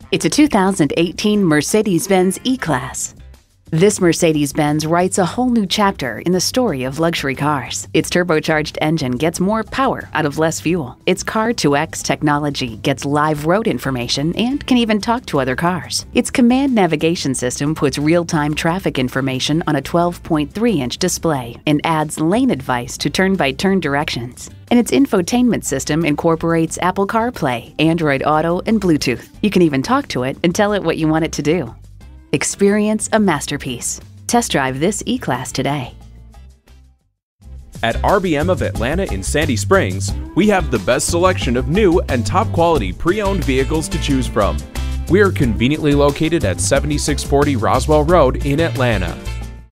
It's a 2018 Mercedes-Benz E-Class. This Mercedes-Benz writes a whole new chapter in the story of luxury cars. Its turbocharged engine gets more power out of less fuel. Its Car2X technology gets live road information and can even talk to other cars. Its command navigation system puts real-time traffic information on a 12.3-inch display and adds lane advice to turn-by-turn directions. And its infotainment system incorporates Apple CarPlay, Android Auto, and Bluetooth. You can even talk to it and tell it what you want it to do. Experience a masterpiece. Test drive this E-Class today. At RBM of Atlanta in Sandy Springs, we have the best selection of new and top-quality pre-owned vehicles to choose from. We are conveniently located at 7640 Roswell Road in Atlanta.